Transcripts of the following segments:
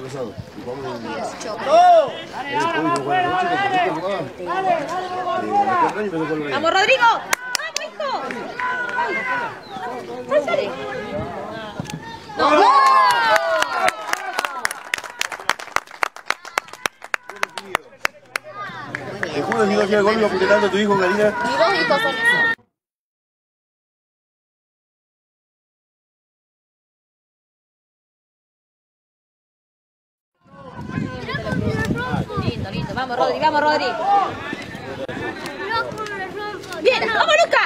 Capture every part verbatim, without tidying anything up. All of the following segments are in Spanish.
pasado. ¡Vamos, Rodrigo! ¡Vamos, hijo! ¡Sale, sale! ¡No! Te juro que iba a ir al gol apuntando a tu hijo, Karina. Y dos hijos son esos. Lindo, lindo. Vamos, Rodri, vamos, Rodri. Bien, vamos, Luca.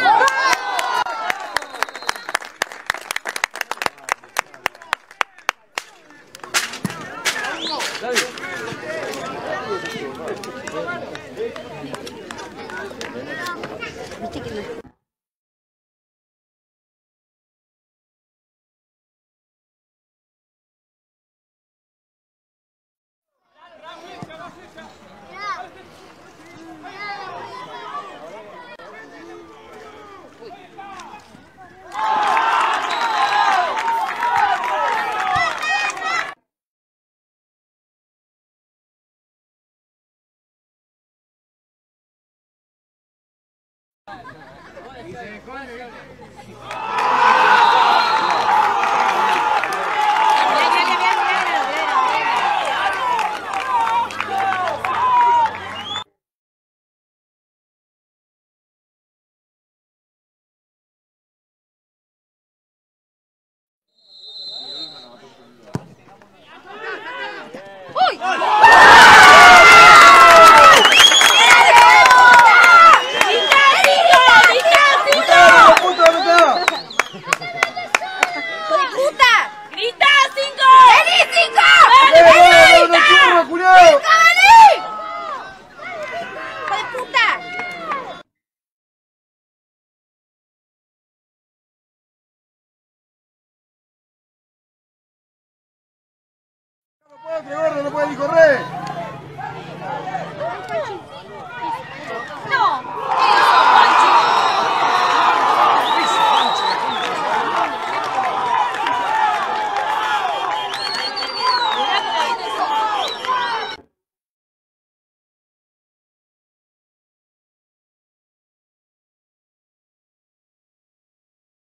¡Uy! No puede, gordo, no puede ni correr.